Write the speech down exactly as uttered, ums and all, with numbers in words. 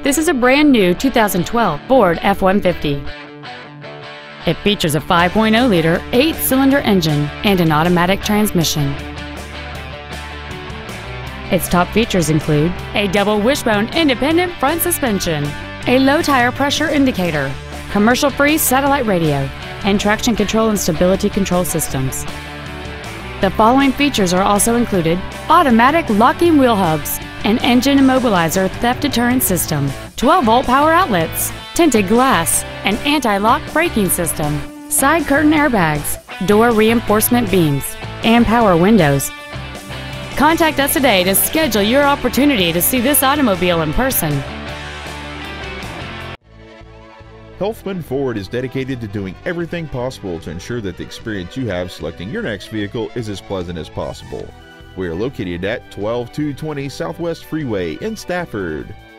This is a brand new two thousand twelve Ford F one fifty. It features a five point oh liter eight-cylinder engine and an automatic transmission. Its top features include a double wishbone independent front suspension, a low tire pressure indicator, commercial-free satellite radio, and traction control and stability control systems. The following features are also included: automatic locking wheel hubs, an engine immobilizer theft deterrent system, twelve volt power outlets, tinted glass, an anti-lock braking system, side curtain airbags, door reinforcement beams, and power windows. Contact us today to schedule your opportunity to see this automobile in person. Helfman Ford is dedicated to doing everything possible to ensure that the experience you have selecting your next vehicle is as pleasant as possible. We are located at twelve two twenty Southwest Freeway in Stafford.